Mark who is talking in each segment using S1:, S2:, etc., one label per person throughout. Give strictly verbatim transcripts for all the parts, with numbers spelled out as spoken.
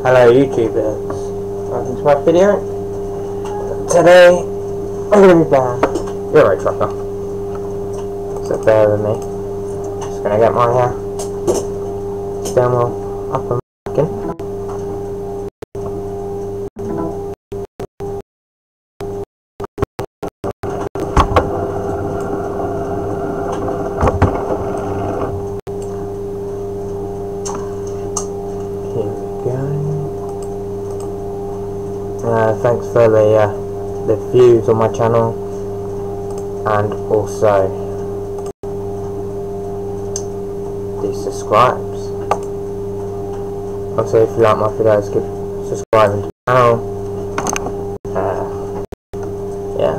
S1: Hello YouTubers, welcome to my video. Today I'm going to be playing Euro Trucker, so bear with me. Just going to get my uh, steering wheel up and back in. Uh, thanks for the uh, the views on my channel, and also the subscribes. Also, if you like my videos, keep subscribing to the channel. Uh, yeah.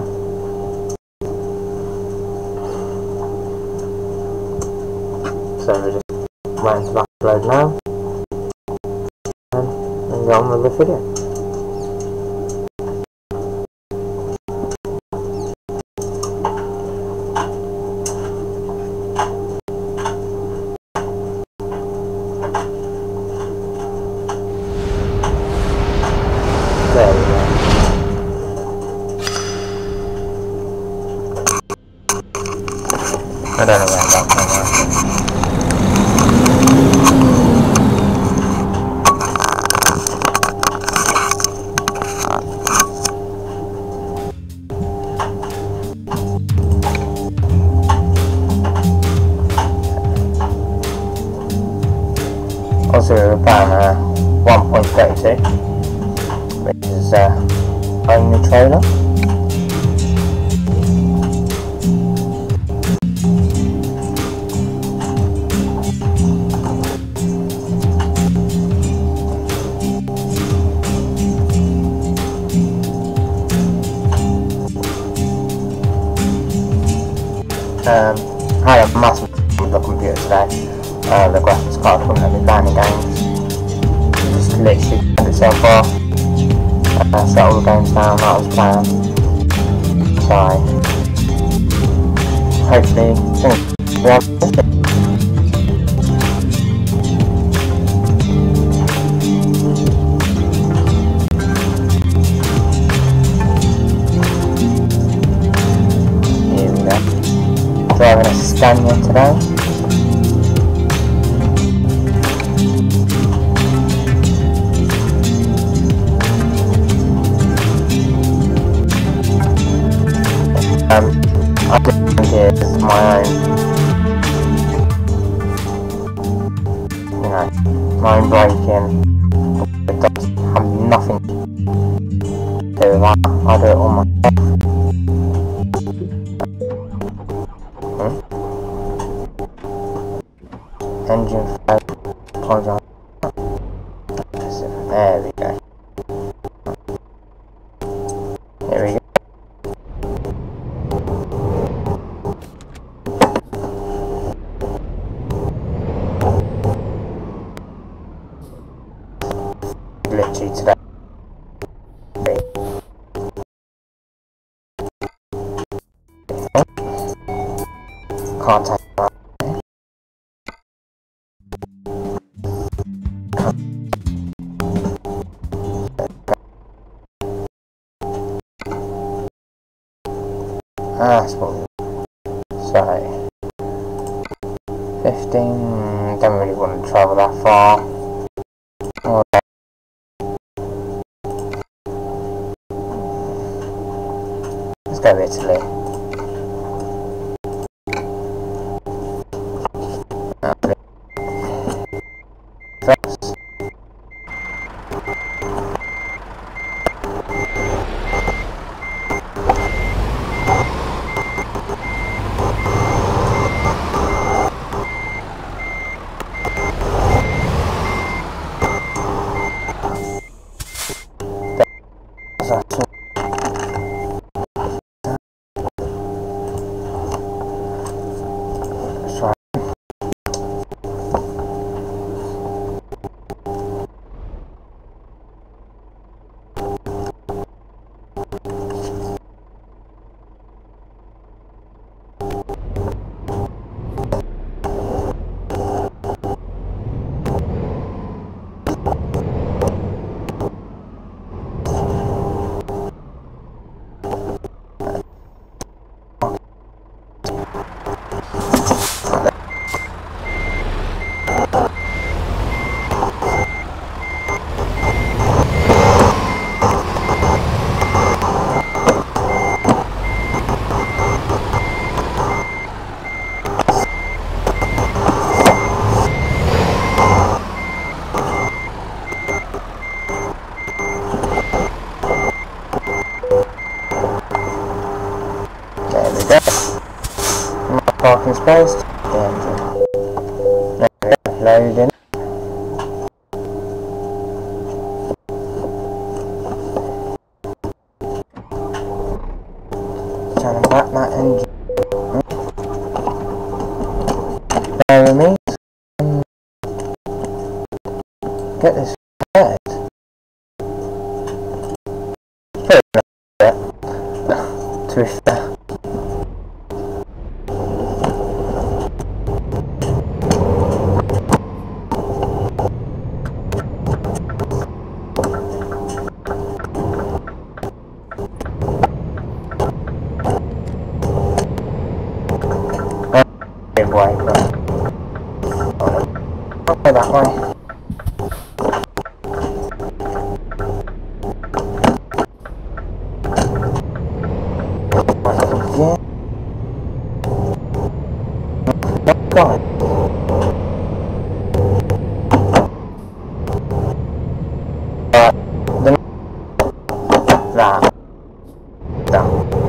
S1: So we're just waiting to upload now, and we'll get on with the video. There we go. I don't know where I'm going now. Also, we're playing uh, one point thirty-two, which is uh, only trailer. Um, I had a massive problem with the computer today. Uh, the graphics card wouldn't let me play any games. It just literally turned itself off. Uh, shut all the games down that I was playing. So, hopefully, we have it. Here we go. Driving a Scania today. Um, I think it is my own, you know, my own braking. It does have nothing to do with that. I do it all myself. Hmm? Engine failed. Apologise. There we go. Here we go. Glitchy today. Can't take that. Ah, that's what. So fifteen. Don't really want to travel that far. Or let's go to Italy. First. That's all. Parking space, the engine. There we go, loading. Turning back that engine. Bear with me. Get this head. Pretty good, to be fair. Way, but I'll go that way. Yeah. God. Uh, the that that.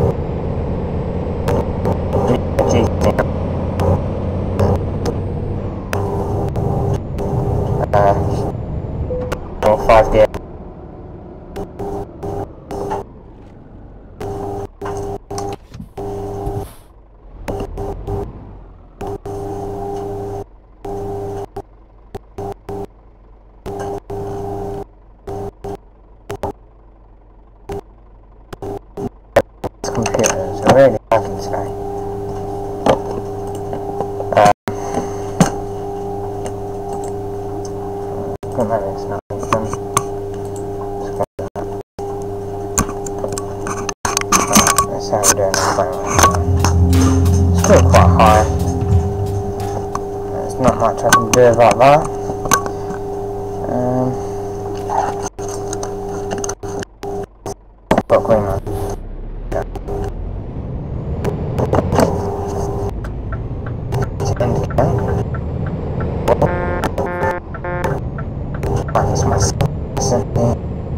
S1: Uh, or five gear. This computer is really lagging today. Uh, Come on, it's not anything. That's how we're doing it right now. It's still quite high. There's not much I can do about that. Um, got green on. Yeah. That's my second.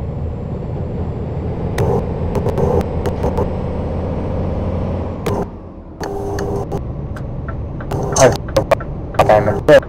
S1: I'm a bit.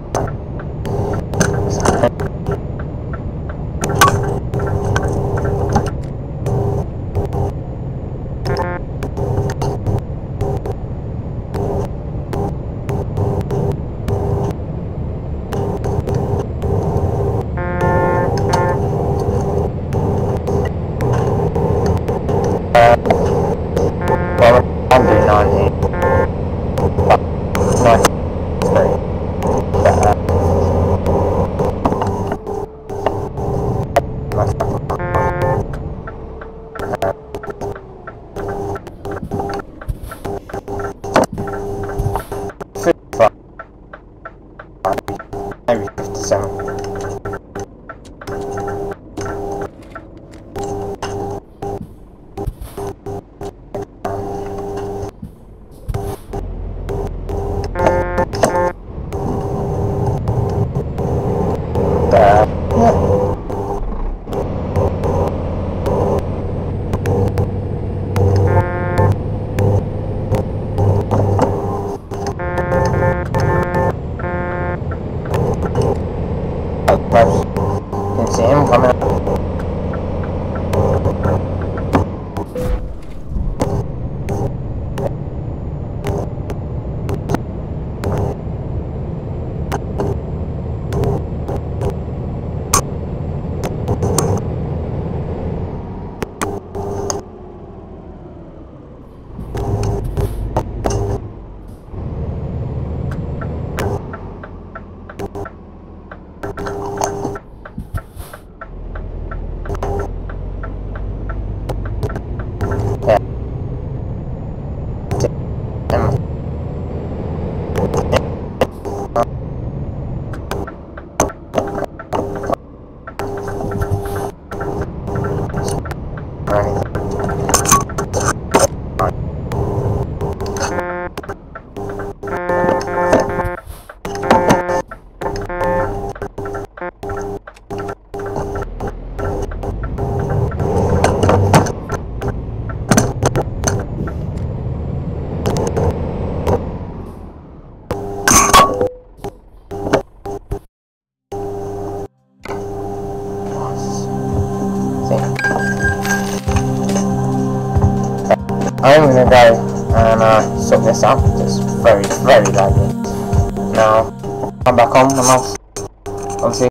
S1: I'm gonna go and uh, sort this out. It's very, very laggy. Now, I'm back on and I'll obviously